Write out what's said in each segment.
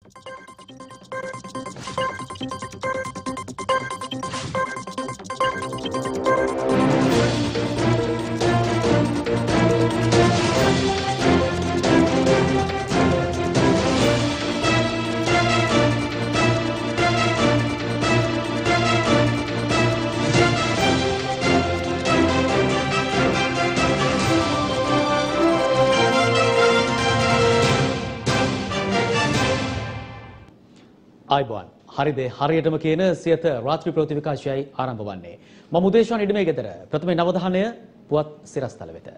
ආයිබෝන් හරිද හරියටම කියන සියත රාත්‍රී ප්‍රවෘත්ති විකාශයයි ආරම්භ වන්නේ මම උදේශාන් ඉඩමේ ගෙදර ප්‍රථම නවධානය පුවත් සිරස්තල වෙත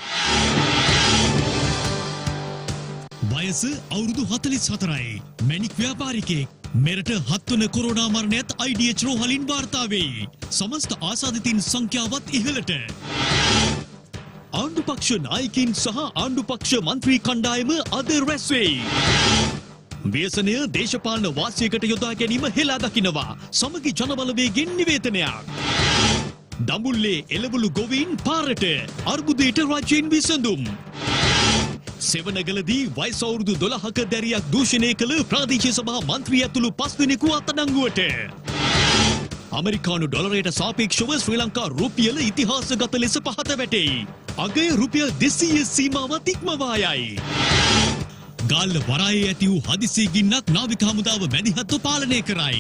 වයස අවුරුදු 44යි මැණික් ව්‍යාපාරිකයෙක් මෙරට 7 වන කොරෝනා මරණයත් IDH රෝහලින් වාර්තා වෙයි සමස්ත ආසාදිතින් සංඛ්‍යාවත් ඉහළට ආණ්ඩු පක්ෂ නායකින් සහ ආණ්ඩු පක්ෂ මන්ත්‍රී කණ්ඩායම අද රැස් වෙයි ව්‍යසනය දේශපාලන වාසියකට යොදා ගැනීම හෙලා දකිනවා සමගි ජනබලවේගෙන් නිවේදනයක් දඹුල්ලේ එළවලු ගොවීන් පාරට අර්බුදයට රජයෙන් විසඳුම් සෙවනගලදී වයස අවුරුදු 12ක දැරියක් දූෂණය කළ ප්‍රාදේශීය සභා මන්ත්‍රී ඇතුළු 5 දෙනෙකු අත්අඩංගුවට ඇමරිකානු ඩොලරයට සාපේක්ෂව ශ්‍රී ලංකා රුපියල ඉතිහාසගත ලෙස පහත වැටෙයි අගය රුපියල් 200 සීමාවත් ඉක්මවා යයි ගාල්ල වරායේ ඇති වූ හදිසි ගින්නක් නාවික හමුදාව මැදිහත්ව පාලනය කරයි.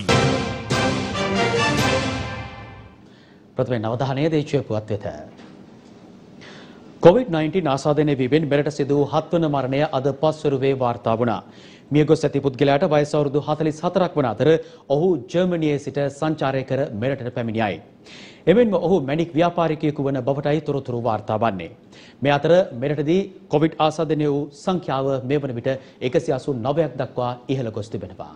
ප්‍රථම නවධානයේ දේශීය පුවත් වෙත. COVID-19 ආසාදනය වීමෙන් මෙරට සිදු වූ 7 වන මරණය අද පස්වරුවේ වාර්තා වුණා. මියගොස් ඇති පුද්ගලයාට වයස අවුරුදු 44ක් වන අතර ඔහු ජර්මනියේ සිට සංචාරය කර මෙරටට පැමිණියයි. එමෙන්ම ඔහු මැණික් ව්‍යාපාරිකයෙකු වන බවටයි තොරතුරු වාර්තා වන්නේ. මේ අතර මෙරටදී කොවිඩ් ආසාදනය වූ සංඛ්‍යාව මේ වන විට 189ක් දක්වා ඉහළ ගොස් තිබෙනවා.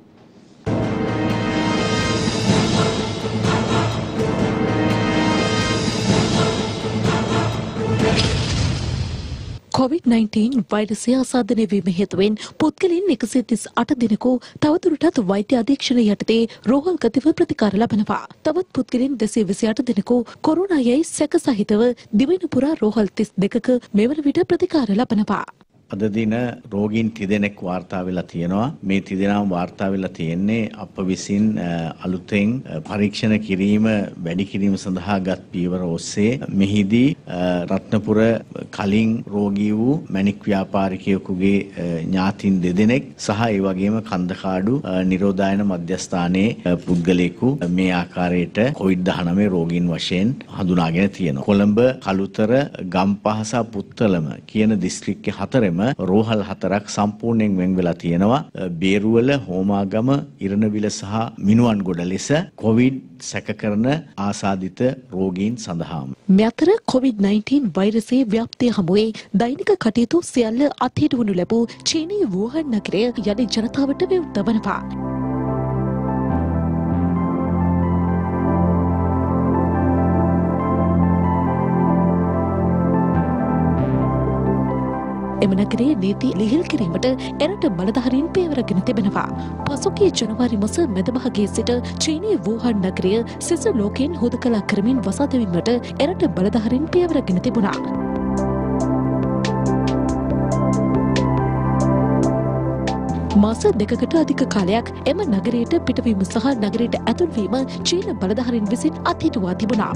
COVID-19 වෛරසය ආසාදනය වීම හේතුවෙන් පුද්ගලයන් 138 දෙනෙකු තවදුරටත් වෛද්‍ය අධීක්ෂණය යටතේ රෝහල් ගතව ප්‍රතිකාර ලබනවා. තවත් පුද්ගලයන් 228 දෙනෙකු කොරෝනා යයි සැක සහිතව දිවයින පුරා රෝහල් 32ක මෙවන විට ප්‍රතිකාර ලබනවා. අද දින රෝගීන් 30 දෙනෙක් වාර්තා වෙලා තියෙනවා. මේ 30 දෙනාම වාර්තා වෙලා තියෙන්නේ අප විසින් අලුතෙන් පරීක්ෂණ කිරීම වැඩි කිරීම සඳහා ගත් පියවර ඔස්සේ. මෙහිදී රත්නපුර කලින් රෝගී වූ මැණික් ව්‍යාපාරිකයෙකුගේ ඥාතීන් 2 දෙනෙක් සහ ඒ වගේම කන්දකාඩු නිරෝධායන මධ්‍යස්ථානයේ පුද්ගලයෙකු මේ ආකාරයට COVID-19 රෝගීන් වශයෙන් හඳුනාගෙන තියෙනවා. කොළඹ කළුතර ගම්පහ සහ පුත්තලම කියන දිස්ත්‍රික්ක හතරෙම රෝහල් 4ක් සම්පූර්ණයෙන් වෙන් වෙලා තියෙනවා. බේරුවල, හෝමාගම, ඉරණවිල සහ මිනුවන්ගොඩ ලෙස කොවිඩ් සැක කරන ආසාදිත රෝගීන් සඳහාම. මේ අතර COVID-19 වෛරසයේ ව්‍යාප්තිය හමුවේ දෛනික කටයුතු සියල්ල අත්හිටුවනු ලැබූ චීනීය වුහන් නගරය යලි ජනතාවට විවෘත වනවා. එම නගරයේ නීති ලිහිල් කිරීමට එරට බලධාරීන් පියවරගෙන තිබෙනවා. පසුගිය ජනවාරි මාස මැදභාගයේ සිට චීනීය වුහන් නගරය සිසු ලෝකයෙන් හුදකලා කරමින් වසා දැමීමට එරට බලධාරීන් පියවරගෙන තිබුණා. මාස 2කට අධික කාලයක් එම නගරයට පිටවීම සහ නගරයට ඇතුල්වීම චීන බලධාරීන් විසින් අත්හිටුවා තිබුණා.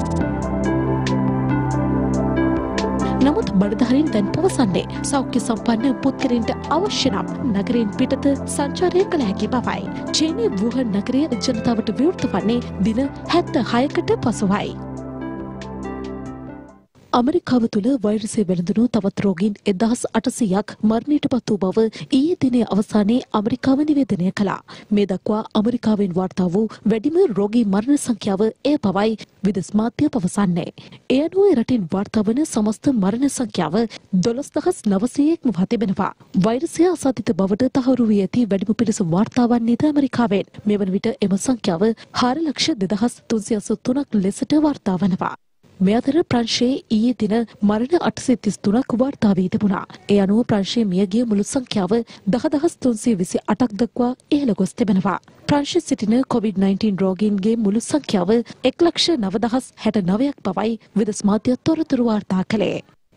නමුත් බලධාරීන් දැන් පවසන්නේ සෞඛ්‍ය සම්පන්න පුද්ගලයන්ට අවශ්‍ය නම් නගරයෙන් පිටත සංචාරය කළ හැකි බවයි. චීනීය වුහන් නගරය ජනතාවට විවෘත වන්නේ දින 76කට පසුවයි. ඇමරිකාව තුළ වෛරසය වැළඳුණු තවත් රෝගීන් 1800ක් මරණයට පත් වූ බව ඊයේ දිනේ අවසානයේ ඇමරිකාව නිවේදනය කළා. මේ දක්වා ඇමරිකාවෙන් වාර්තා වූ වැඩිම රෝගී මරණ සංඛ්‍යාව එය බවයි විදෙස් මාධ්‍ය පවසන්නේ. ඒ අනුව රටින් වාර්තා වන සමස්ත මරණ සංඛ්‍යාව 12900ක් වී තිබෙනවා. වෛරසය අසාධිත බවට තහවුරු වී ඇති වැඩිම පිරිස වාර්තා වන්නේද ඇමරිකාවෙන්. මේ වන විට එම සංඛ්‍යාව 4,2383ක් ලෙසට වාර්තා වනවා. මේ අතර ප්‍රංශයේ ඊයේ දින මරණ 833ක් වාර්තා වී තිබුණා. ඒ අනුව ප්‍රංශයේ මියගිය මුළු සංඛ්‍යාව 10328ක් දක්වා ඉහළ ගොස් තිබෙනවා. ප්‍රංශයේ සිටින COVID-19 රෝගීන්ගේ මුළු සංඛ්‍යාව 1,09,069ක් බවයි විදෙස් මාධ්‍ය තොරතුරු වාර්තා කළේ.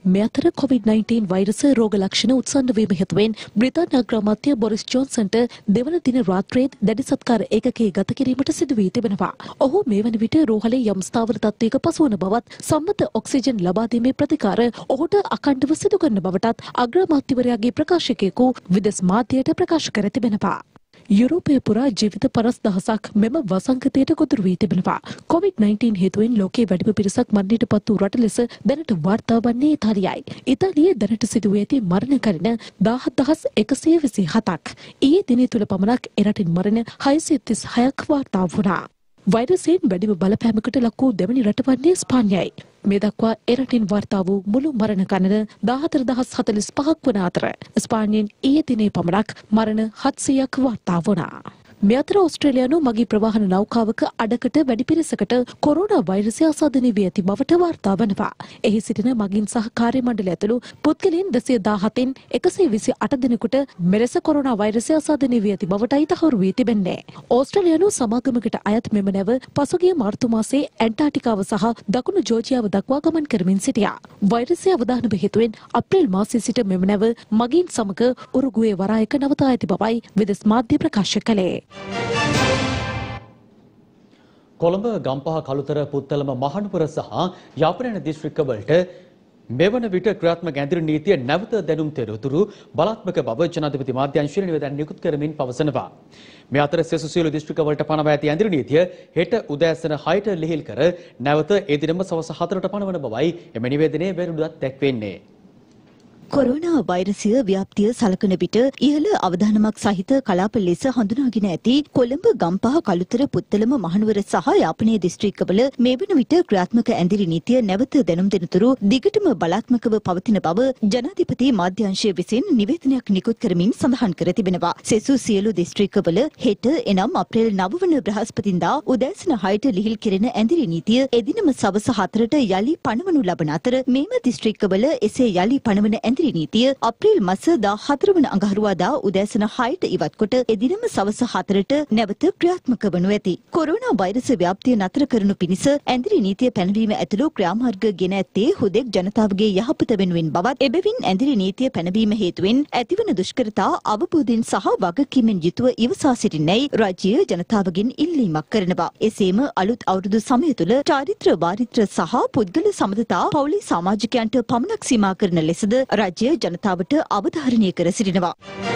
මේ අතර COVID-19 වෛරස රෝග ලක්ෂණ උත්සන්න වීම හේතුවෙන් බ්‍රිතාන්‍ය අග්‍රාමාත්‍ය බොරිස් ජොන්සන්ට දෙවන දින රාත්‍රියේත් දැඩි සත්කාර ඒකකයේ ගත කිරීමට සිදු වී තිබෙනවා. ඔහු මේ වන විට රෝහලේ යම් ස්ථාවර තත්ත්වයක පසුවන බවත් සම්මත ඔක්සිජන් ලබා දීමේ ප්‍රතිකාර ඔහුට අඛණ්ඩව සිදු කරන බවටත් අග්‍රාමාත්‍යවරයාගේ ප්‍රකාශකයෙකු විදෙස් මාධ්‍යයට ප්‍රකාශ කර තිබෙනවා. යුරෝපය පුරා ජීවිත 50,000ක් මෙම වසංගතයට ගොදුරු වී තිබෙනවා. COVID-19 හේතුවෙන් ලෝකයේ වැඩිම පිරිසක් මරණයට පත් වූ රට ලෙස දැනට වාර්තා වන්නේ ඉතාලියයි. ඉතාලියේ දැනට සිදුව ඇති මරණ කරින 17,127ක්. ඊයේ දිනේ තුල පමණක් එරටින් මරණ 636ක් වාර්තා වුණා. වෛරසයෙන් වැඩිම බලපෑමකට ලක් වූ දෙවැනි රට වන්නේ ස්පාඤ්ඤයයි. මේ දක්වා එරටින් වාර්තා වූ මුළු මරණ ගණන 14,045ක් වන අතර ස්පාඤ්ඤයෙන් ඊයේ දිනේ පමණක් මරණ 700ක් වාර්තා වුණා. මේ අතර ඕස්ට්‍රේලියානු මගී ප්‍රවාහන නෞකාවක අඩකට වැඩි පිරිසකට කොරෝනා වෛරසය ආසාදනය වී ඇති බවට වාර්තා වනවා. එහි සිටින මගීන් සහ කාර්ය මණ්ඩලය ඇතුළු පුද්ගලයන් 217න් 128 දෙනෙකුට මෙලෙස කොරෝනා වෛරසය ආසාදනය වී ඇති බවටයි තහවුරු වී තිබෙන්නේ. ඕස්ට්‍රේලියානු සමාගමකට අයත් මෙම නැව පසුගිය මාර්තු මාසයේ ඇන්ටාර්ටිකාව සහ දකුණු ජෝර්ජියාව දක්වා ගමන් කරමින් සිටියා. වෛරසය අවදානම හේතුවෙන් අප්‍රේල් මාසයේ සිට මෙම නැව මගීන් සමග උරුගුවේ වරායක නවතා ඇති බවයි විදෙස් මාධ්‍ය ප්‍රකාශ කළේ. කොළඹ ගම්පහ කළුතර පුත්තලම මහනුවර සහ යාපනයන දිස්ත්‍රික්කවලට මෙවන විට ක්‍රියාත්මක ඇඳිරි නීතිය නැවත දැනුම් තෙරතුරු බලාත්මක බව ජනාධිපති මාධ්‍යංශය නිවේදන නිකුත් කරමින් පවසනවා. මේ අතර සෙසු සියලු දිස්ත්‍රික්කවලට පනවා ඇති ඇඳිරි නීතිය හෙට උදෑසන 6ට ලිහිල් කර නැවත ඒ දිනම සවස් 4ට පනවන බවයි එම නිවේදනයේ වෙරුඩත් දැක්වෙන්නේ. කොරෝනා වෛරසය ව්‍යාප්තිය සලකන විට ඉහළ අවධානමක් සහිත කලාප ලෙස හඳුනාගෙන ඇති කොළඹ ගම්පහ කළුතර පුත්තලම මහනුවර සහ යාපනයේ දිස්ත්‍රික්කවල මේ වන විට ක්‍රියාත්මක ඇඳිරි නීතිය නැවත දැනුම් දෙනතුරු දිගටම බලාත්මකව පවතින බව ජනාධිපති මාධ්‍යංශය විසින් නිවේදනයක් නිකුත් කරමින් සඳහන් කර තිබෙනවා. සෙසු සියලු දිස්ත්‍රික්කවල හෙට එනම් අප්‍රේල් 9 වන බ්‍රහස්පතින්දා උදෑසන 6ට ලිහිල් කෙරෙන ඇඳිරි නීතිය එදිනම සවස 4ට යලි පනවනු ලබන අතර මේම දිස්ත්‍රික්කවල එසේ යලි පනවන ඇඳිරි නීතිය අප්‍රේල් මාස 14 වන අඟහරුවාදා උදෑසන 6ට ඉවත් කොට එදිනම සවස 4ට නැවත ක්‍රියාත්මක වනු ඇති. කොරෝනා වෛරස ව්‍යාප්තිය නතර කරනු පිණිස ඇඳිරි නීතිය පැනවීම ඇතුළු ක්‍රියාමාර්ග ගෙන ඇත්තේ හුදෙක් ජනතාවගේ යහපත වෙනුවෙන් බවත් එබැවින් ඇඳිරි නීතිය පැනවීම හේතුවෙන් ඇතිවන දුෂ්කරතා අවබෝධයෙන් සහ වගකීමෙන් යුතුව ඉවසා සිටින්නයි රාජ්‍ය ජනතාවගෙන් ඉල්ලීමක් කරනවා. එසේම අලුත් අවුරුදු සමය තුළ චාරිත්‍ර වාරිත්‍ර සහ පුද්ගල සමදතා පවුලේ සමාජිකයන්ට පමණක් සීමා කරන ලෙසද රාජ්‍ය ජනතාවට අවධාරණය කර සිටිනවා.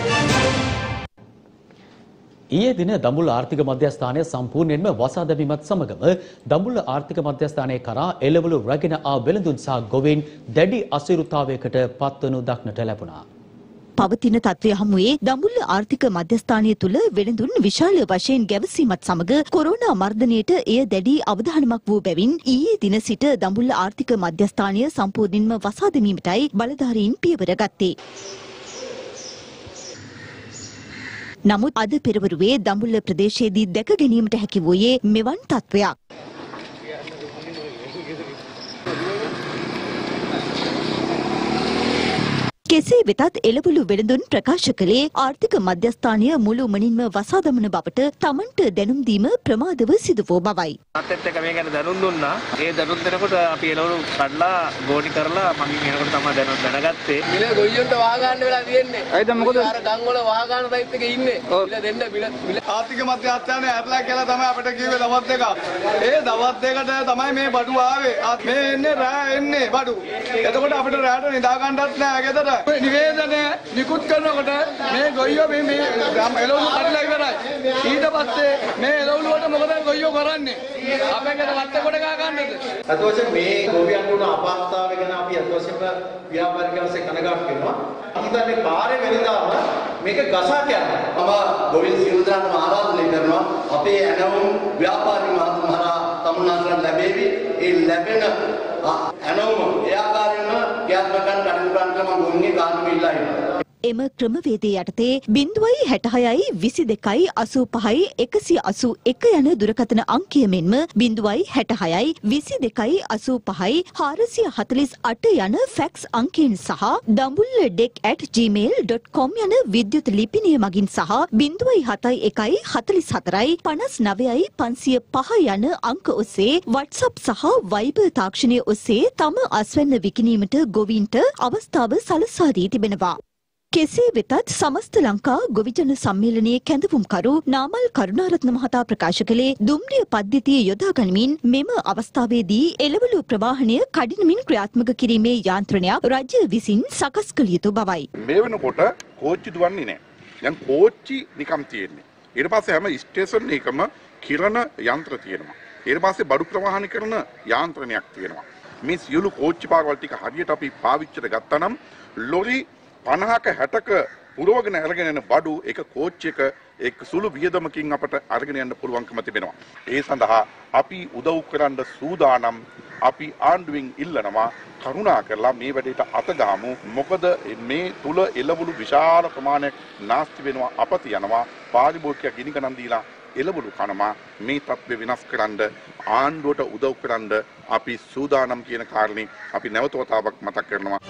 ඊයේ දින දඹුල්ල ආර්ථික මධ්‍යස්ථානය සම්පූර්ණයෙන්ම වසා දැමීමත් සමගම දඹුල්ල ආර්ථික මධ්‍යස්ථානයේ කරා එළවලු රැගෙන ආ වෙළඳුන් සහ ගොවීන් දැඩි අසීරුතාවයකට පත්වනු දක්නට ලැබුණා. පවතින තත්ත්වය හමුවේ දඹුල්ල ආර්ථික මධ්‍යස්ථානය තුළ වෙළඳුන් විශාල වශයෙන් ගැවසීමත් සමග කොරෝනා මර්ධනයට එය දැඩි අවධානමක් වූ බැවින් ඊයේ දින සිට දඹුල්ල ආර්ථික මධ්‍යස්ථානය සම්පූර්ණයෙන්ම වසා දැමීමටයි බලධාරීන් පියවර ගත්තේ. නමුත් අද පෙරවරුවේ දඹුල්ල ප්‍රදේශයේදී දැක ගැනීමට හැකි වූයේ මෙවන් තත්ත්වයක්. කෙසේ වෙතත් එළවලු වෙළඳුන් ප්‍රකාශ කළේ ආර්ථික මධ්‍යස්ථානය මුළුමනින්ම වසා දමන බවට තමන්ට දැනුම් දීම ප්‍රමාදව සිදු වූ බවයි. අතත් එක මේ ගැන දැනුම් දුන්නා. ඒ දැනුම් දෙනකොට අපි එළවලු කඩලා ගෝටි කරලා මං එනකොට තමයි දැනුම් දැනගත්තේ. මිල ගොයියන්ට වහ ගන්න වෙලා තියෙන්නේ. ඇයිද මොකද? අර ගම් වල වහ ගන්න සයිට් එකේ ඉන්නේ. මිල දෙන්න මිල ආර්ථික මධ්‍යස්ථානය ඇරලා කියලා තමයි අපිට කිව්වේ දවස් දෙක. ඒ දවස් දෙකට තමයි මේ බඩු ආවේ. මේ එන්නේ රෑ එන්නේ බඩු. එතකොට අපිට රෑට නිදා ගන්නවත් නෑ ගෙදර. නිවේදනය නිකුත් කරනකොට මේ ගොයියෝ මේ එළවලු කඩලා ඉවරයි. ඊට පස්සේ මේ එළවලු වලට මොකද ගොයියෝ කරන්නේ? අපේකට වත්ත කොට ගා ගන්නද? අතවසේ මේ ගොවියන්ට උන අපහසුතාවය ගැන අපි අතවසේම ව්‍යාපාරිකයන්සේ කනගාටු වෙනවා. හිතන්නේ කාර්ය වෙනදාම මේක ගසා යනවා. මම ගොවින් සියලු දෙනාටම ආරාධනය කරනවා. අපේ ඇනවුම් ව්‍යාපාරික මහත්මහරා තමුන්නාන්සලා ලැබෙවි. ඒ ලැබෙන ඇනවුම ඒ ආකාරයෙන්ම ක්‍රියාත්මක කරන්න කටයුතු කරන්න මම ගොන්නේ කාර්යම ඉල්ලා හිටියා. එම ක්‍රමවේදය යටතේ 0.66යි 22යි 85යි 181 යන දුරකථන අංකය මෙන්ම 0.66යි 22යි 85යි 448 යන ෆැක්ස් අංකයෙන් සහ dambulla.dek@gmail.com යන විද්‍යුත් ලිපිනය මගින් සහ 0.71යි 44යි 59යි 505 යන අංක ඔස්සේ WhatsApp සහ Viber තාක්ෂණය ඔස්සේ තම අස්වැන්න විකිණීමට ගොවීන්ට අවස්ථාව සලසා දී තිබෙනවා. කෙසේ වෙතත් සමස්ත ලංකා ගොවිජන සම්මේලනයේ කැඳවුම්කරු නාමල් කරුණාරත්න මහතා ප්‍රකාශ කළේ දුම්රිය පද්ධතිය යොදා ගනිමින් මෙම අවස්ථාවේදී එළවලු ප්‍රවාහනය කඩිනමින් ක්‍රියාත්මක කිරීමේ යාන්ත්‍රණයක් රජය විසින් සකස් කළ යුතු බවයි. මේ වෙනකොට කෝච්චි දුවන්නේ නැහැ. දැන් කෝච්චි නිකම් තියෙන්නේ. ඊට පස්සේ හැම ස්ටේෂන් එකම කිරණ යන්ත්‍ර තියෙනවා. ඊට පස්සේ බඩු ප්‍රවාහන කරන යාන්ත්‍රණයක් තියෙනවා. මේ සියලු කෝච්චි පාරවල් ටික හරියට අපි පාවිච්චියට ගත්තා නම් ලොරි 50ක 60ක පුරවගෙන අරගෙන යන බඩු එක කෝච්චියක එක් සුළු වියදමකින් අපට අරගෙන යන්න පුළුවන්කම තිබෙනවා. ඒ සඳහා අපි උදව් කරන්න සූදානම්. අපි ආණ්ඩුවෙන් ඉල්ලනවා කරුණා කරලා මේ වැඩේට අතගාමු. මොකද මේ තුල එළවලු විශාල ප්‍රමාණයක් නාස්ති වෙනවා, අපත යනවා. පාරිභෝගිකයා ගිනි ගණන් දීලා එළවලු කනවා. මේ තත්ත්වය වෙනස් කරන්න ආණ්ඩුවට උදව් කරන්න අපි සූදානම් කියන කාරණේ අපි නැවත වතාවක් මතක් කරනවා.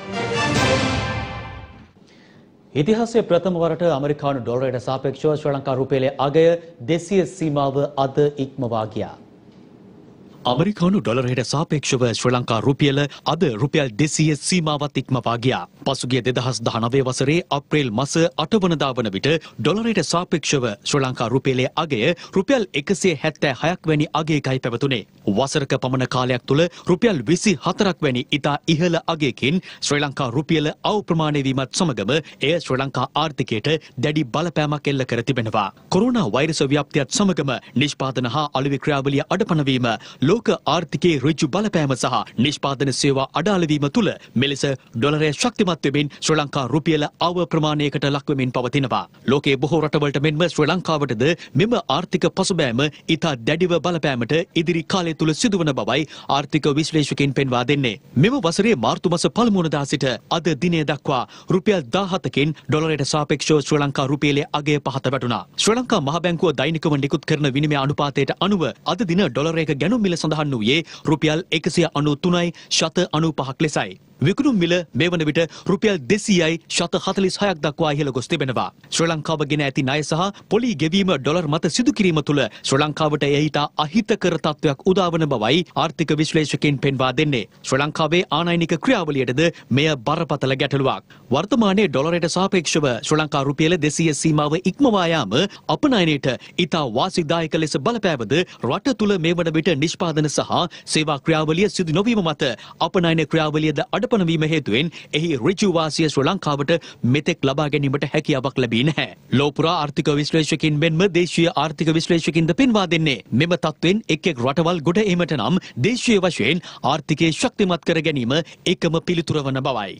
ඉතිහාසයේ ප්‍රථම වරට ඇමරිකානු ඩොලරයට සාපේක්ෂව ශ්‍රී ලංකා රුපියලේ අගය 200 සීමාව අද ඉක්මවා ගියා. අමරිකානු ඩොලරයට සාපේක්ෂව ශ්‍රී ලංකා රුපියල අද රුපියල් 200 සීමාවත් ඉක්මවා ගියා. පසුගිය 2019 වසරේ අප්‍රේල් මාස 8 වනදා වන විට ඩොලරයට සාපේක්ෂව ශ්‍රී ලංකා රුපියලේ අගය රුපියල් 176ක් වැනි අගයකයි පැවතුනේ. වසරක පමණ කාලයක් තුළ රුපියල් 24ක් වැනි ඉතා ඉහළ අගයකින් ශ්‍රී ලංකා රුපියල අවප්‍රමාණය වීමත් සමගම එය ශ්‍රී ලංකා ආර්ථිකයට දැඩි බලපෑමක් එල්ල කර තිබෙනවා. කොරෝනා වෛරස ව්‍යාප්තියත් සමගම නිෂ්පාදන හා අලෙවි ක්‍රියාවලිය අඩපණ වීම ලෝක ආර්ථිකයේ ඍජු බලපෑම සහ නිෂ්පාදන සේවා අඩාලවීම තුළ මෙලෙස ඩොලරය ශක්තිමත් වෙමින් ශ්‍රී ලංකා රුපියල අව ප්‍රමාණයකට ලක්වෙමින් පවතිනවා. ලෝකයේ බොහෝ රටවලට මෙන්ම ශ්‍රී ලංකාවටද මෙම ආර්ථික පසුබෑම ඉතා දැඩිව බලපෑමට ඉදිරි කාලය තුළ සිදුවන බවයි ආර්ථික විශ්ලේෂකයින් පෙන්වා දෙන්නේ. මෙම වසරේ මාර්තු මාස පළමු වනදා සිට අද දිනය දක්වා රුපියල් 17කින් ඩොලරයට සාපේක්ෂව ශ්‍රී ලංකා රුපියලේ අගය පහත වැටුණා. ශ්‍රී ලංකා මහ බැංකුව දෛනිකව නිකුත් කරන විනිමය අනුපාතයට අනුව අද දින ඩොලරයක ගැනුම් මිල සඳහන් වූයේ රුපියල් 193.95ක් ලෙසයි. විකුණුම් මිල මේ වන විට රුපියල් 200.46ක් දක්වා ඉහළ ගොස් තිබෙනවා. ශ්‍රී ලංකාව ගෙන ඇති ණය සහ පොලි ගෙවීම ඩොලර් මත සිදු කිරීම තුළ ශ්‍රී ලංකාවට එහිට අහිතකර තත්ත්වයක් උදාවන බවයි ආර්ථික විශ්ලේෂකයින් පෙන්වා දෙන්නේ. ශ්‍රී ලංකාවේ ආනයනික ක්‍රියාවලියටද මෙය බරපතල ගැටලුවක්. වර්තමානයේ ඩොලරයට සාපේක්ෂව ශ්‍රී ලංකා රුපියල 200 සීමාව ඉක්මවා යාම අපනයනයට ඉතා වාසිදායක ලෙස බලපෑවද රට තුළ මේ වන විට නිෂ්පාදන සහ සේවා ක්‍රියාවලිය සිදු නොවීම මත අපනයන ක්‍රියාවලියද අඩපණ වීම හේතුවෙන් එහි ඍජු වාසිය ශ්‍රී ලංකාවට මෙතෙක් ලබා ගැනීමට හැකියාවක් ලැබී නැහැ. ලෝපුරා ආර්ථික විශ්ලේෂකයින් මෙන්ම දේශීය ආර්ථික විශ්ලේෂකයින්ද පෙන්වා දෙන්නේ මෙම තත්ත්වෙන් එක් රටවල් ගොඩ ඒමට නම් දේශීය වශයෙන් ආර්ථිකය ශක්තිමත් කර ගැනීම එකම පිළිතුර වන බවයි.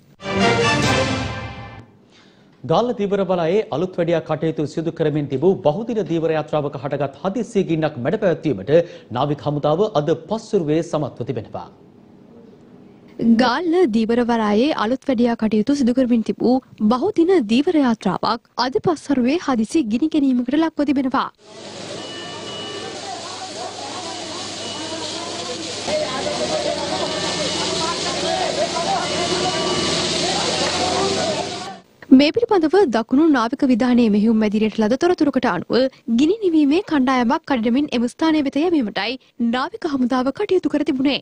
ගාල්ල දීවර බලයේ අලුත් වැඩියා කටයුතු සිදු කරමින් තිබූ බහුදින දීවර යාත්‍රාවක හටගත් හදිස්සිය ගින්නක් මැඩ පැවැත්වීමට නාවික හමුදාව අද පස්වරුවේ සමත්ව තිබෙනවා. ගාල්ල දීවරවරායේ අලුත් වැඩියා කටයුතු සිදු කරමින් තිබූ බහුදින දීවර යාත්‍රාවක් අද පස්වරුවේ හදිසි ගිනි ගැනීමකට ලක්ව තිබෙනවා. මේ පිළිබඳව දකුණු නාවික විධානයේ මෙහෙයුම් මැදිරියට ලද තොරතුරකට අනුව ගිනි නිවීමේ කණ්ඩායමක් කඩමින් එම ස්ථානය වෙත යැවීමටයි නාවික හමුදාව කටයුතු කර තිබුණේ.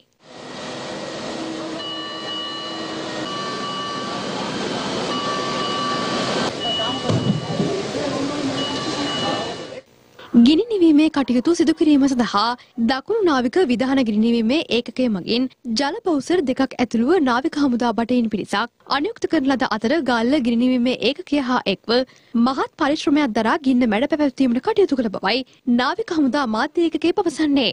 ගිනි නිවීමේ කටයුතු සිදු කිරීම සඳහා දකුණු නාවික විධාන ගිනි නිවීමේ ඒකකය මගින් ජල බවුසර් දෙකක් ඇතුළුව නාවික හමුදා බටයින් පිරිසක් අනුයුක්ත කරන ලද අතර ගාල්ල ගිනි නිවීමේ ඒකකය හා එක්ව මහත් පරිශ්‍රමයක් දරා ගින්න මැඩ පැවැත්වීමට කටයුතු කළ බවයි නාවික හමුදා මාධ්‍ය ඒකකය පවසන්නේ.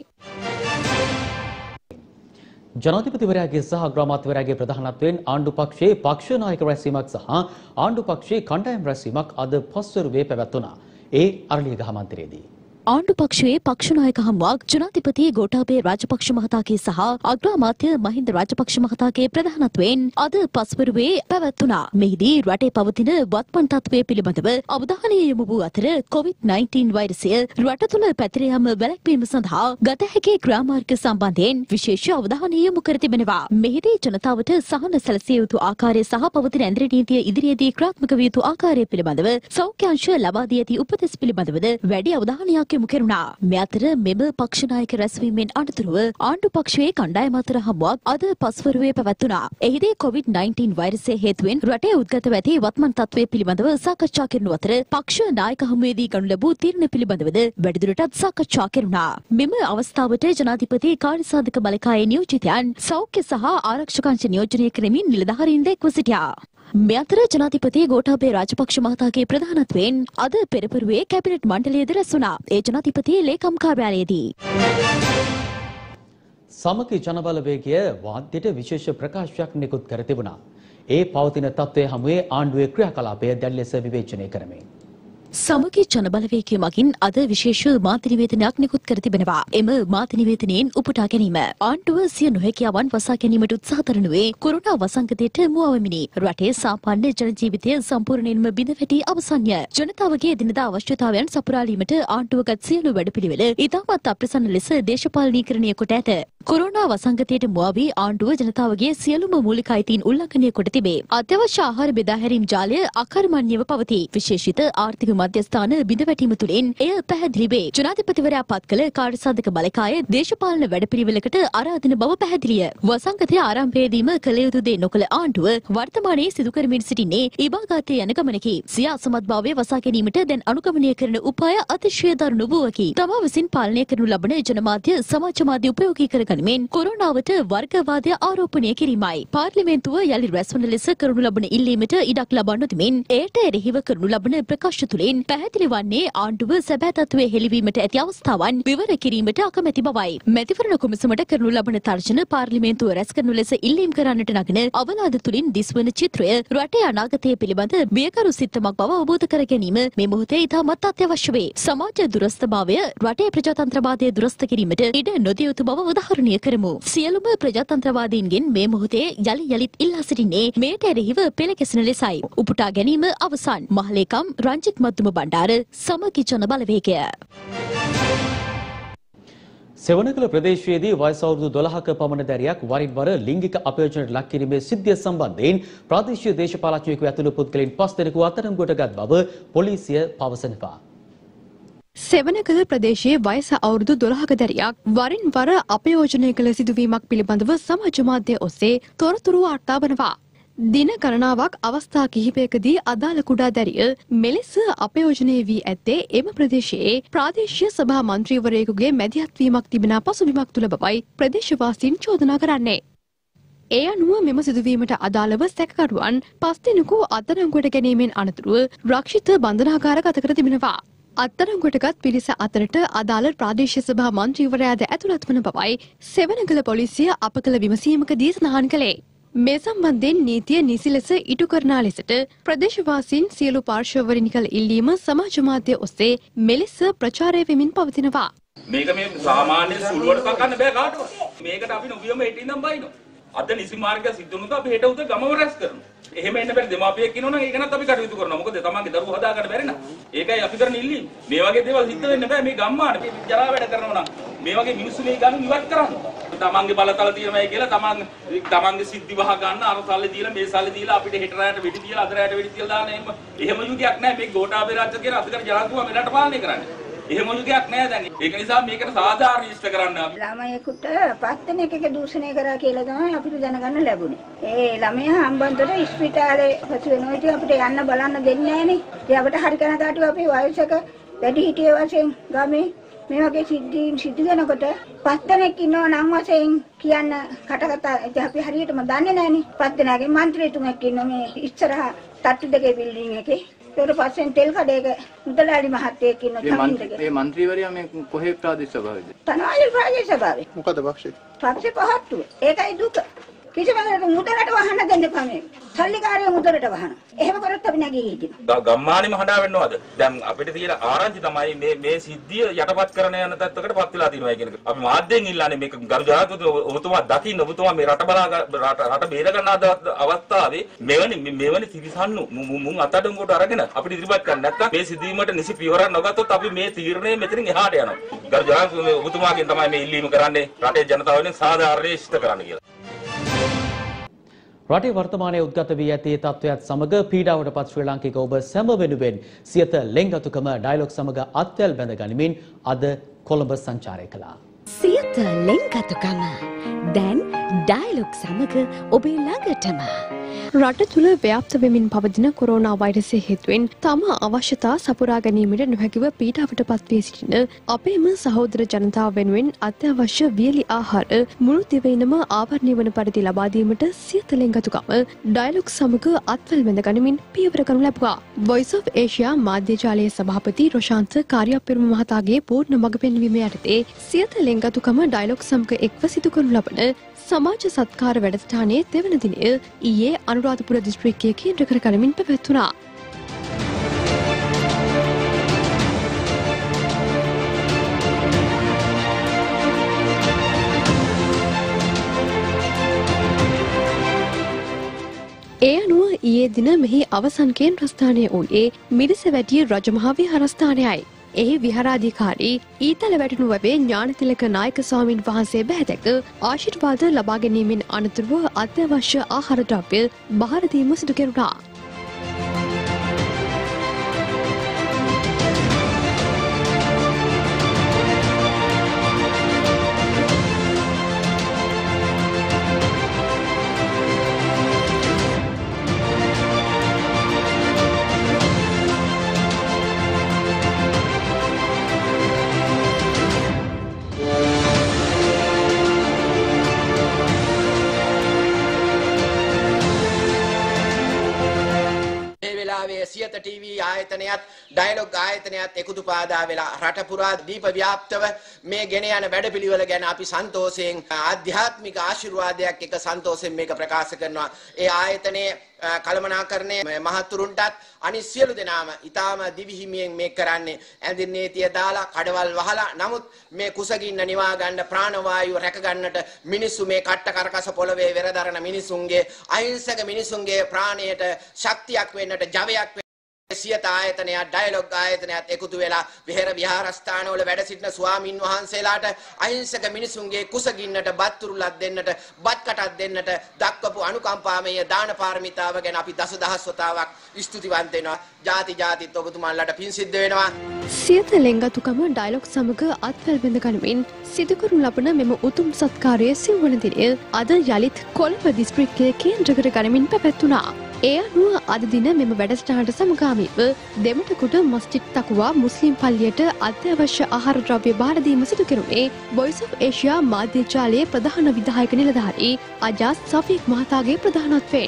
ජනාධිපතිවරයාගේ සහ අග්‍රාමාත්‍යවරයාගේ ප්‍රධානත්වයෙන් ආණ්ඩු පක්ෂයේ පක්ෂ නායක රැස්වීමක් සහ ආණ්ඩු පක්ෂයේ කණ්ඩායම් රැස්වීමක් අද පස්වරුවේ පැවැත්වුණා. ඒ අරලියගහ මන්දිරයේදී ආණ්ඩු පක්ෂයේ පක්ෂ නායක හමුවක් ජනාධිපති ගෝඨාභය රාජපක්ෂ මහතාගේ සහ අග්‍රාමාත්‍ය මහින්ද රාජපක්ෂ මහතාගේ ප්‍රධානත්වයෙන් අද පස්වරුවේ පැවැත්වුණා. මෙහිදී රටේ පවතින වත්මන් තත්ත්වය පිළිබඳව අවධානය යොමු වූ අතර COVID-19 වෛරසය රට තුළ පැතිර යාම වැළැක්වීම සඳහා ගත හැකි ක්‍රියාමාර්ග සම්බන්ධයෙන් විශේෂ අවධානය යොමු කර තිබෙනවා. මෙහිදී ජනතාවට සහන සැලසිය යුතු ආකාරය සහ පවතින ඇඳරි නීතිය ඉදිරියේදී ක්‍රියාත්මක විය යුතු ආකාරය පිළිබඳව සෞඛ්‍ය අංශ ලබා දී ඇති උපදෙස් පිළිබඳවද වැඩි අවධානයක් යොමු කෙරුණා. මේ අතර මෙම පක්ෂ නායක රැස්වීමෙන් අනතුරුව ආණ්ඩු පක්ෂයේ කණ්ඩායම අතර හමුවක් අද පස්වරුවේ පැවැත්වුණා. එහිදී COVID-19 වෛරසය හේතුවෙන් රටේ උද්ගත ඇති වත්මන් තත්ත්වය පිළිබඳව සාකච්ඡා කරනු අතර පක්ෂ නායක හමුවේදී ගනු ලැබූ තීරණ පිළිබඳවද වැඩිදුරටත් සාකච්ඡා කෙරුණා. මෙම අවස්ථාවට ජනාධිපති කාර්යසාධක බලකායේ නියෝජිතයන් සෞඛ්‍ය සහ ආරක්ෂක අංශ නියෝජනය කරමින් නිලධාරීන් එක්ව සිටියා. මේ අතර ජනාධිපති ගෝඨාභය රාජපක්ෂ මහතාගේ ප්‍රධානත්වයෙන් අද පෙරපරුවේ කැබිනට් මණ්ඩලයද රැස් වුණා. ඒ ජනාධිපති ලේකම් කාර්යාලයේදී සමගි ජනබලවේගය වාද්‍යයට විශේෂ ප්‍රකාශයක් නිකුත් කර තිබුණා. ඒ පවතින තත්ත්වය හමුවේ ආණ්ඩුවේ ක්‍රියාකලාපය දැඩි ලෙස විවේචනය කරමින් සමගි ජනබලවේගය මගින් අද විශේෂ මාධ්‍ය නිවේදනයක් නිකුත් කර තිබෙනවා. එම මාධ්‍ය නිවේදනයෙන් උපුටා ගැනීම ආණ්ඩුව සිය නොහැකියාවන් වසා ගැනීමට උත්සාහ කරනුවේ කොරෝනා වසංගතයට මුවවමිනි. රටේ සාමාන්‍ය ජන ජීවිතය සම්පූර්ණයෙන්ම බිඳ වැටි අවසන්ය. ජනතාවගේ එදිනෙදා අවශ්‍යතාවයන් සපුරාලීමට ආණ්ඩුව ගත් සියලු වැඩපිළිවෙල ඉතාමත් අප්‍රසන්න ලෙස දේශපාලනීකරණය කොට ඇත. කොරෝනා වසංගතයට මුවා වී ආණ්ඩුව ජනතාවගේ සියලුම මූලික අයිතීන් උල්ලංඝනය කොට තිබේ. අත්‍යවශ්‍ය ආහාර බෙදා හැරීම් ජාලය අකර්මණ්‍යව පවතී. විශේෂිත ආර්ථික මධ්‍යස්ථාන බිඳවැටීම තුළින් එය පැහැදිලි වේ. ජනාධිපතිවරයා පත් කළ කාර්යසාධක බලකාය දේශපාලන වැඩපිළිවෙලකට ආරාධන බව පැහැදිලිය. වසංගතය ආරම්භයේදීම කළ යුතු දේ නොකළ ආණ්ඩුව වර්තමානයේ සිදු කරමින් සිටින්නේ ඉබාගාතේ යන ගමනකි. සිය අසමත්භාවය වසා ගැනීමට දැන් අනුගමනය කරන උපාය අතිශය දරුණු වූවකි. තමා විසින් පාලනය කරනු ලබන ජනමාධ්‍ය සමාජ මාධ්‍ය උපයෝගී කරගනිමින් කොරෝනාවට වර්ගවාදය ආරෝපණය කිරීමයි. පාර්ලිමේන්තුව යළි රැස්වන ලෙස කරනු ලබන ඉල්ලීමට ඉඩක් ලබා නොදෙමින් එයට එරෙහිව කරනු ලබන ප්‍රකාශ තුළින් පැහැදිලි වන්නේ ආණ්ඩුව සැබෑ තත්ත්වය හෙළිවීමට ඇති අවස්ථාවන් විවර කිරීමට අකමැති බවයි. මැතිවරණ කොමිසමට කරනු ලබන තර්ජන පාර්ලිමේන්තුව රැස් කරනු ලෙස ඉල්ලීම් කරන්නට නගන අවලාද තුළින් දිස්වන චිත්‍රය රටේ අනාගතය පිළිබඳ බියකරු සිත්තමක් බව අවබෝධ කර ගැනීම මේ මොහොතේ ඉතාමත් අත්‍යවශ්‍ය වේ. සමාජ දුරස්ථභාවය රටේ ප්‍රජාතන්ත්‍රවාදය දුරස්ථ කිරීමට ඉඩ නොදිය යුතු බව උදාහරණය කරමු. සියලුම ප්‍රජාතන්ත්‍රවාදීන්ගෙන් මේ මොහොතේ යලි යලිත් ඉල්ලා සිටින්නේ මේට එරෙහිව පෙළ ගැසෙන ලෙසයි. උපුටා ගැනීම අවසන්. මහලේකම් රංජිත් මද්දුම බණ්ඩාර සමගි ජන බලවේගය. සෙවණකල ප්‍රදේශයේදී වයස අවුරුදු 12ක පමණ දැරියක් වරින් වර ලිංගික අපයෝජනයට ලක් කිරීමේ සිද්ධිය සම්බන්ධයෙන් ප්‍රාදේශීය දේශපාලඥයෙකු ඇතුළු පුද්ගලයන් 5 දෙනෙකු අත්අඩංගුවට ගත් බව පොලිසිය පවසනවා. සෙවණකල ප්‍රදේශයේ වයස අවුරුදු 12ක දැරියක් වරින් වර අපයෝජනය කළ සිදුවීමක් පිළිබඳව සමාජ මාධ්‍ය ඔස්සේ තොරතුරු වාර්තා වනවා. දින ගණනාවක් අවස්ථා කිහිපයකදී අදාළ කුඩා දැරිය මෙලෙස අපයෝජනය වී ඇත්තේ එම ප්‍රදේශයේ ප්‍රාදේශීය සභා මන්ත්‍රීවරයෙකුගේ මැදිහත් වීමක් තිබෙන පසුබිමක් තුළ බවයි ප්‍රදේශවාසීන් චෝදනා කරන්නේ. ඒ අනුව මෙම සිදුවීමට අදාළව සැකකරුවන් 5 දෙනෙකු අත්අඩංගුවට ගැනීමෙන් අනතුරුව රක්ෂිත බන්ධනාගාර ගත කර තිබෙනවා. අත්අඩංගුවටගත් පිරිස අතරට අදාළ ප්‍රාදේශීය සභා මන්ත්‍රීවරයාද ඇතුළත් වන බවයි සෙවණකල පොලිසිය අප කළ විමසීමකදී සඳහන් කළේ. මේ සම්බන්ධයෙන් නීතිය නිසි ලෙස ඉටු කරනා ලෙසට ප්‍රදේශවාසීන් සියලු පාර්ශවවලින් කළ ඉල්ලීම සමාජ මාධ්‍ය ඔස්සේ මෙලෙස ප්‍රචාරය වෙමින් පවතිනවා. මේක මේ සාමාන්‍ය සුළුවට කන්න බෑ කාටවත්. මේකට අපි නොගියම හෙටින් නම් බයිනවා. අද නිසි මාර්ගය සිද්ධ වුණොත් අපි හෙට උදේ ගමව රැස් කරනවා. එහෙම එන්න බැරි දෙමාපියෙක් ඉන්නවනම් ඒක නත් අපි කටයුතු කරනවා. මොකද තමන්ගේ දරුවෝ හදාගන්න බැරි නම්. ඒකයි අපි කරන ඉල්ලීම. මේ වගේ දේවල් සිද්ධ වෙන්න බෑ මේ ගම්මාන. මේ ජරා වැඩ කරනවා නම් මේ වගේ මිනිස්සු මේ ගන්න ඉවත් කරන්න. තමන්ගේ බලතල තියෙනවයි කියලා තමන්ගේ සිද්ධි වහ ගන්න අර සල්ලි දීලා මේ සල්ලි දීලා අපිට හෙට රැයට වෙඩි දීලා අද රැයට වෙඩි දීලා දාන එහෙම යුගයක් නැහැ. මේ ගෝඨාභය රාජ්‍ය කියන අධිකර ජනාධිපතිතුමා මෙරට පාලනය කරන්නේ. එහෙම යුගයක් නැහැ දැන්. ඒක නිසා මේකට සාධාරණ ඉෂ්ට කරන්න අපි. ළමයෙකුට 5 දිනකක දූෂණය කරා කියලා තමයි අපිට දැනගන්න ලැබුණේ. ඒ ළමයා හම්බන්තොට ස්පිතාලේ පසු වෙනවා. ඉතින් අපිට යන්න බලන්න දෙන්නේ නැහනේ. ඉතින් අපිට හරි කනගාටුයි අපි වයසක වැඩි හිටිය වශයෙන් ගමේ මේ වගේ සිද්ධි වෙනකොට 5 දෙනෙක් ඉන්නව නම් වශයෙන් කියන්න කටකතා අපි හරියටම දන්නේ නැහනේ. 5 දෙනාගේ മന്ത്രിතුමෙක් ඉන්න මේ ඉස්සරහා තට්ටු දෙකේ බිල්ඩින් එකේ. ඊට පස්සේ තෙල් කඩේක මුදලාලි මහත්තයෙක් ඉන්න තමින් දෙක. මේ മന്ത്രിවරයා මේ කොහේ ප්‍රාදේශ සභාවේද? තනවාලි ප්‍රාදේශ සභාවේ. මොකද පක්ෂේ? පක්ෂේ පහත්තු. ඒකයි දුක. කිසිම මුදලට වහන්න දෙන්න එපා මේ. සල්ලිකාරය මුදලට වහන. එහෙම කරොත් අපි නැගී හිටිනවා. ගම්මානෙම හඬා වෙන්නවද? දැන් අපිට තියෙන ආරංචි තමයි මේ සිද්ධිය යටපත් කරන යන තත්ත්වයකටපත් වෙලා තියෙනවා කියන එක. අපි මාධ්‍යයෙන් ඉල්ලන්නේ මේක ගරු ජනාධිපති ඔබතුමා දකින්න ඔබතුමා මේ රට රට බේර ගන්න අවස්ථාවේ මෙවැනි තිරිසන්නු මුන් අතඩංගුවට අරගෙන අපිට ඉදිරිපත් කරන්න නැත්නම් මේ සිදුවීමට නිසි පියවරක් නොගත්තොත් අපි මේ තීරණය මෙතනින් එහාට යනවා. ගරු ජනාධිපති ඔබතුමාගෙන් තමයි මේ ඉල්ලීම කරන්නේ රටේ ජනතාව වෙනුවෙන් සාධාරණීය ඉෂ්ට කරන්න කියලා. රටේ වර්තමානයේ උද්ගත වී ඇති තත්ත්වයත් සමග පීඩාවට පත් ශ්‍රී ලාංකික ඔබ සැම වෙනුවෙන් සියත ලෙන්ගතුකම ඩයලොග් සමග අත්වැල් බැඳ ගනිමින් අද කොළඹ සංචාරය කළා. සියත ලෙන්ගතුකම දැන් ඩයලොග් සමග ඔබේ ළඟටම. රට තුළ ව්‍යාප්ත වෙමින් පවතින කොරෝනා වෛරසය හේතුවෙන් තම අවශ්‍යතා සපුරා ගැනීමට නොහැකිව පීඩාවට පත්වී සිටින අපේම සහෝදර ජනතාව වෙනුවෙන් අත්‍යවශ්‍ය වියලි ආහාර මුළු දිවයිනම ආවරණය වන පරිදි ලබා දීමට සියත ලෙන්ගතුකම ඩයලොග් සමග අත්වැල් බැඳ ගනිමින් පියවර කරනු ලැබුවා. Voice of Asia මාධ්‍ය ජාලයේ සභාපති රොෂාන්ත කාර්යපෙරමුණ මහතාගේ පූර්ණ මඟ පෙන්වීම යටතේ සියත ලෙන්ගතුකම ඩයලොග් සමග එක්ව සිදු කරනු ලබන සමාජ සත්කාර වැඩසටහනේ දෙවන දිනය ඊයේ අනුරාධපුර දිස්ත්‍රික්කයේ කේන්ද්‍ර කර ගනිමින් පැවැත්වුණා. ඒ අනුව ඊයේ දින මෙහි අවසන් කේන්ද්‍රස්ථානය වූයේ මිරිසවැටිය රජමහා විහාරස්ථානයයි. එහි විහාරාධිකාරී ඊතල වැටුණු වවේ ඥානතිලක නායක ස්වාමීන් වහන්සේ බැහැදැක ආශිර්වාද ලබා ගැනීමෙන් අනතුරුව අත්‍යවශ්‍ය ආහාර ද්‍රව්‍ය බහර දීම සිදු කෙරුණා. සියත ටීවී ආයතනයත් ඩයලොග් ආයතනයත් එකතු පාදා වෙලා රට පුරා දීප ව්‍යාප්තව මේ ගෙන යන වැඩපිළිවෙල ගැන අපි සන්තෝෂයෙන් ආධ්‍යාත්මික ආශිර්වාදයක් එක සන්තෝෂයෙන් මේක ප්‍රකාශ කරනවා. ඒ ආයතනයේ කළමනාකරණය මහතුරුන්ටත් අනිත් සියලු දෙනාම ඊටාම දිවිහිමියෙන් මේක කරන්නේ ඇඳින්නේ තිය දාලා කඩවල් වහලා. නමුත් මේ කුසගින්න නිවා ගන්න ප්‍රාණවායුව රැක ගන්නට මිනිස්සු මේ කට්ට කරකස පොළවේ වෙරදරන මිනිසුන්ගේ අහිංසක මිනිසුන්ගේ ප්‍රාණයට ශක්තියක් වෙන්නට ජවයක් සියත ආයතනයත් ඩයලොග් ආයතනයත් එකතු වෙලා විහෙර විහාරස්ථානවල වැඩ සිටින ස්වාමින් වහන්සේලාට අහිංසක මිනිසුන්ගේ කුසගින්නට බත් තුරුලක් දෙන්නට බත් කටක් දෙන්නට දක්වපු අනුකම්පාමය දාන පාරමිතාව ගැන අපි දසදහස් වතාවක් ස්තුතිවන්ත වෙනවා. ජාතිත් ඔබතුමාලට පින් සිද්ධ වෙනවා. සියත ලෙන්ගතුකම ඩයලොග් සමග අත්වැල් බැඳ ගනිමින් සිදු කරනු ලබන මෙම උතුම් සත්කාරයේ සිව්වන දිනය අද යළිත් කොළඹ දිස්ත්‍රික්කයේ කේන්ද්‍ර කර ගනිමින් පැවැත්වුණා. ඒ අනුව අද දින මෙම වැඩසටහනට සමගාමීව දෙමටකුඩ මස්ජිද් තකුවා මුස්ලිම් පල්ලියට අත්‍යවශ්‍ය ආහාර ද්‍රව්‍ය බාර දීම සිදු කෙරුණේ Voice of Asia මාධ්‍ය ජාලයේ ප්‍රධාන විධායක නිලධාරී අජාස් සෆීක් මහතාගේ ප්‍රධානත්වයෙන්.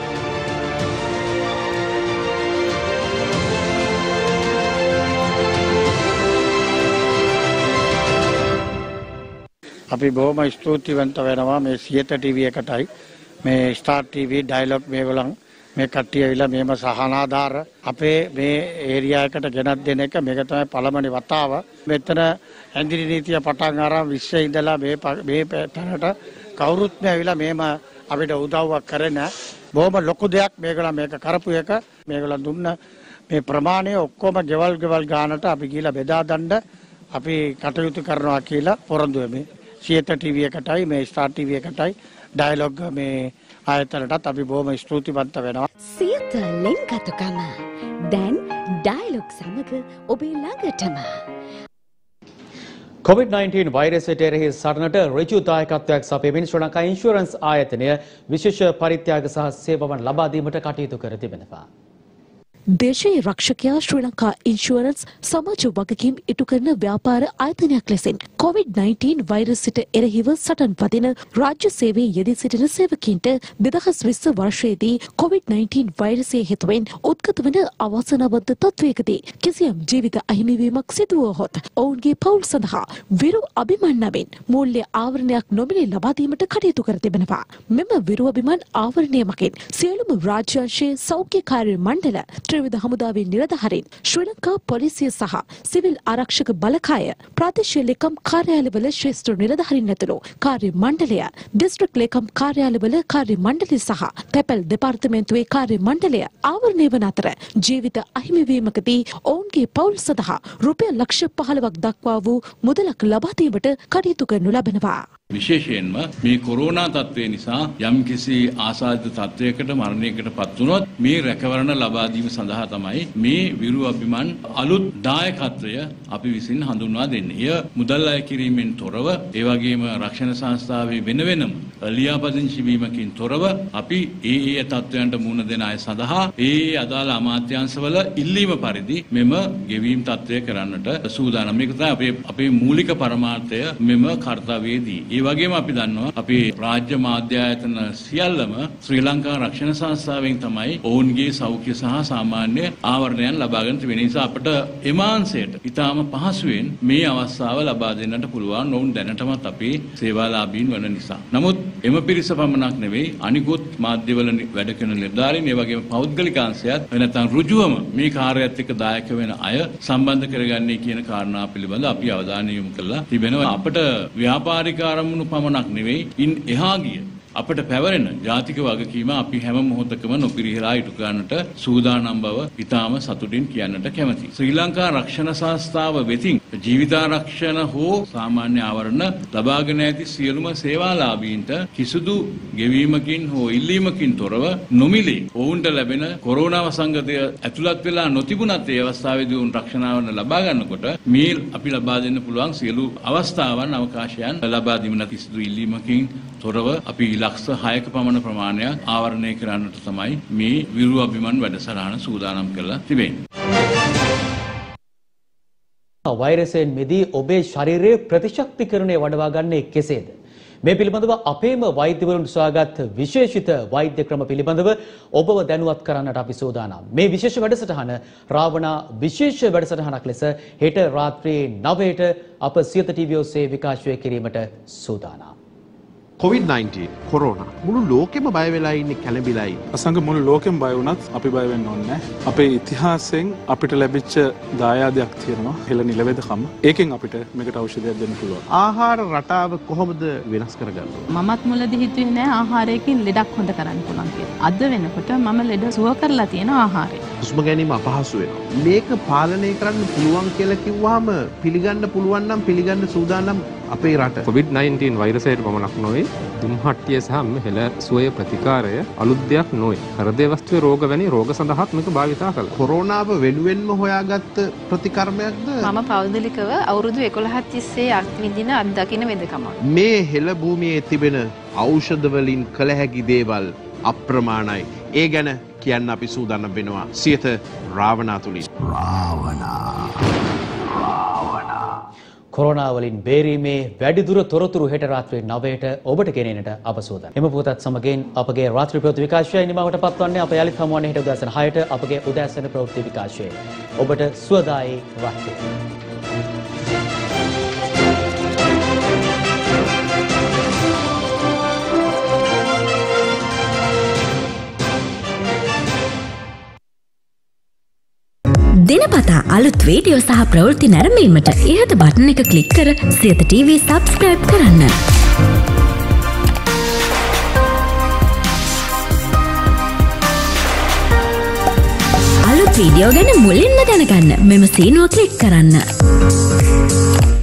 අපි බොහොම ස්තුතිවන්ත වෙනවා මේ සියත ටීවී එකටයි මේ ස්ටාර් ටීවී ඩයලොග් මේගොල්ලන් මේ කට්ටිය ඇවිල්ලා මේම සහනාධාර අපේ මේ ඒරියා එකට ගෙනත් දෙන එක මේක තමයි පළවෙනි වතාව. මෙතන ඇඳිරි නීතිය පටන් අරන් 20 ඉඳලා මේ තැනට කවුරුත් ඇවිල්ලා මේම අපිට උදව්වක් කරන බොහොම ලොකු දෙයක් මේගොල්ලන් මේක කරපු එක. මේගොල්ලන් දුන්න මේ ප්‍රමාණය ඔක්කොම ගෙවල් ගානට අපි ගිහලා බෙදා දන්න අපි කටයුතු කරනවා කියලා පොරොන්දු වෙමි. සියත ටීවී එකටයි මේ ස්ටාර් ටීවී එකටයි ඩයලොග් මේ ආයතනටත් අපි බොහොම ස්තුතිවන්ත වෙනවා. සියත ලෙන්ගතුකම දැන් ඩයලොග් සමග ඔබේ ළඟටම. COVID-19 වෛරසයට එරෙහි සටනට ඍජු දායකත්වයක් සපයමින් ශ්‍රී ලංකා ඉන්ෂුරන්ස් ආයතනය විශේෂ පරිත්‍යාග සහ සේවාවන් ලබා දීමට කටයුතු කර තිබෙනවා. දේශීය රක්ෂකයා ශ්‍රී ලංකා ඉන්ෂුරන්ස් සමාජ වගකීම් ඉටු කරන ව්‍යාපාර ආයතනයක් ලෙසින් COVID-19 වෛරසයට එරෙහිව සටන් පදින රාජ්‍ය සේවයේ යෙදී සිටින සේවකීන්ට 2020 වර්ෂයේදී COVID-19 වෛරසය හේතුවෙන් උද්ගත වන අවාසනාවන්ත තත්වයකදී කිසියම් ජීවිත අහිමිවීමක් සිදු වුවහොත් ඔවුන්ගේ පවුල් සඳහා විරු අභිමන් නමින් මූල්‍ය ආවරණයක් නොමිලේ ලබා දීමට කටයුතු කර තිබෙනවා. මෙම විරු අභිමන් ආවරණය මගින් සියලුම රාජ්‍යාංශයේ සෞඛ්‍ය කාර්ය මණ්ඩල ත්‍රිවිධ හමුදාවේ නිලධාරීන් ශ්‍රී ලංකා පොලිසිය සහ සිවිල් ආරක්ෂක බලකාය ප්‍රාදේශීය ලේකම් කාර්යාලවල ශ්‍රේෂ්ඨ නිලධාරීන් ඇතුළු කාර්ය මණ්ඩලය දිස්ත්‍රික් ලේකම් කාර්යාලවල කාර්ය මණ්ඩලය සහ තැපැල් දෙපාර්තමේන්තුවේ කාර්ය මණ්ඩලය ආවරණය වන අතර ජීවිත අහිමිවීමකදී ඔවුන්ගේ පවුල් සඳහා රුපියල් ලක්ෂ 15ක් දක්වා වූ මුදලක් ලබා දීමට කටයුතු කරනු ලබනවා. විශේෂයෙන්ම මේ කොරෝනා තත්ත්වය නිසා යම්කිසි ආසාදිත තත්ත්වයකට මරණයකට පත් වුණොත් මේ රැකවරණ ලබා දීම සඳහා තමයි මේ විරු අභිමන් අලුත් දායකත්වය අපි විසින් හඳුන්වා දෙන්නේ. එය මුදල් අය කිරීමෙන් තොරව ඒ වගේම රක්ෂණ සංස්ථාවේ වෙනම ලියාපදිංචි වීමකින් තොරව අපි ඒ තත්ත්වයන්ට මුහුණ දෙන අය සඳහා ඒ අදාළ අමාත්‍යාංශවල ඉල්ලීම පරිදි මෙම ගෙවීම් තත්ත්වය කරන්නට සූදානම්. මේක තමයි අපේ මූලික පරමාර්ථය මෙම කාර්යවේදී. ඒ වගේම අපි දන්නවා අපි රාජ්‍ය මාධ්‍ය ආයතන සියල්ලම ශ්‍රී ලංකා රක්ෂණ සංස්ථාවෙන් තමයි ඔවුන්ගේ සෞඛ්‍ය සහ සාමාන්‍ය ආවරණයන් ලබාගෙන තිබෙන නිසා අපට එමාංශයට ඊටාම පහසුවෙන් මේ අවස්ථාව ලබා දෙන්නට පුළුවන්. ඔවුන් දැනටමත් අපේ සේවාලාභීන් වන නිසා. නමුත් එම පිරිස පමණක් නෙවෙයි අනිකුත් මාධ්‍යවල වැඩ කරන නිලධාරීන් ඒ වගේම පෞද්ගලික අංශයත් නැත්නම් රුජුවම මේ කාර්යයත් එක්ක දායක වෙන අය සම්බන්ධ කරගන්නේ කියන කාරණා පිළිබඳ අපි අවධානය යොමු කළා තිබෙනවා. අපට ව්‍යාපාරික ආරමුණු පමණක් නෙවෙයි ඉන් එහා ගිය අපට පැවරෙන ජාතික වගකීම අපි හැම මොහොතකම නොපිරිහෙලා ඉටු කරන්නට සූදානම් බව ඉතාම සතුටින් කියන්නට කැමැතියි. ශ්‍රී ලංකා රක්ෂණ සංස්ථාව වෙතින් ජීවිතාරක්ෂණ හෝ සාමාන්‍ය ආවරණ ලබාගෙන ඇති සියලුම සේවාලාභීන්ට කිසිදු ගෙවීමකින් හෝ ඉල්ලීමකින් තොරව නොමිලේ ඔවුන්ට ලැබෙන කොරෝනා වසංගතය ඇතුළත් වෙලා නොතිබුණත් ඒ අවස්ථාවේදී ඔවුන් රක්ෂණ ආවරණ ලබා ගන්නකොට මේ අපි ලබා දෙන්න පුළුවන් සියලු අවස්ථාවන් අවකාශයන් ලබා දීමට කිසිදු ඉල්ලීමකින් තොරව අපි ලක්ෂ 6ක පමණ ප්‍රමාණයක් ආවරණය කරන්නට තමයි මේ විරු අභිමන් වැඩසටහන සූදානම් කරලා තිබෙන්නේ. වෛරසයෙන් මිදී ඔබේ ශරීරයේ ප්‍රතිශක්තිකරණය වඩවා ගන්නේ කෙසේද? මේ පිළිබඳව අපේම වෛද්‍යවරුන් සොයාගත් විශේෂිත වෛද්‍ය ක්‍රම පිළිබඳව ඔබව දැනුවත් කරන්නට අපි සූදානම්. මේ විශේෂ වැඩසටහන රාවණා විශේෂ වැඩසටහනක් ලෙස හෙට රාත්‍රියේ 9ට අප සියත ටීවී ඔස්සේ විකාශය කිරීමට සූදානම්. COVID-19 කොරෝනා මුළු ලෝකෙම බය වෙලා ඉන්නේ කැළඹිලායි. අසංග මුළු ලෝකෙම බය වුණත් අපි බය වෙන්න ඕනේ නැහැ. අපේ ඉතිහාසයෙන් අපිට ලැබිච්ච දායාදයක් තියෙනවා. හෙළ නිලවේදකම. ඒකෙන් අපිට මේකට ඖෂධයක් දෙන්න පුළුවන්. ආහාර රටාව කොහොමද වෙනස් කරගන්නේ? මමත් මුලදී හිතුවේ නෑ ආහාරයකින් ලෙඩක් හොඳ කරන්න පුළුවන් කියලා. අද වෙනකොට මම ලෙඩ සුව කරලා තියෙන ආහාරය. හුස්ම ගැනීම අපහසු වෙනවා. මේක පාලනය කරන්න පුළුවන් කියලා කිව්වහම පිළිගන්න පුළුවන් නම් පිළිගන්න සූදානම් අපේ රට. COVID-19 වෛරසයට පමණක් නොවේ දුම්හට්ටිය සහ හෙළ සුවය ප්‍රතිකාරය අලුත් දෙයක් නොවේ. හෘදය වස්තුවේ රෝග වැනි රෝග සඳහාත් මේක භාවිතා කළා. කොරෝනාව වෙනුවෙන්ම හොයාගත්ත ප්‍රතිකර්මයක්ද? මම පෞද්ගලිකව අවුරුදු 11ක් තිස්සේ අර්ථ විඳින අත්දකින්න වෙදකමක්. මේ හෙළ භූමියේ තිබෙන ඖෂධ වලින් කළ හැකි දේවල් අප්‍රමාණයි. ඒ ගැන කියන්න අපි සූදානම් වෙනවා සියත රාවණා තුලින්. කොරෝනා වලින් බේරීමේ වැඩිදුර තොරතුරු හෙට රාත්‍රියේ 9ට ඔබට ගෙනෙන්නට අප සූදානම්. එම පුවතත් සමගින් අපගේ රාත්‍රී ප්‍රවෘත්ති විකාශය නිමවට පත්වන්නේ අප යලිත් හමුවන්නේ හෙට උදෑසන 6ට අපගේ උදෑසන ප්‍රවෘත්ති විකාශයේ. ඔබට සුවදායි රාත්‍රියක්. දිනපතා අලුත් වීඩියෝ සහ ප්‍රවෘත්ති නැරඹීමට ඉහත බටන් එක ක්ලික් කර සියත TV සබ්ස්ක්‍රයිබ් කරන්න. අලුත් වීඩියෝ ගැන මුලින්ම දැනගන්න මෙම සීනුව ක්ලික් කරන්න.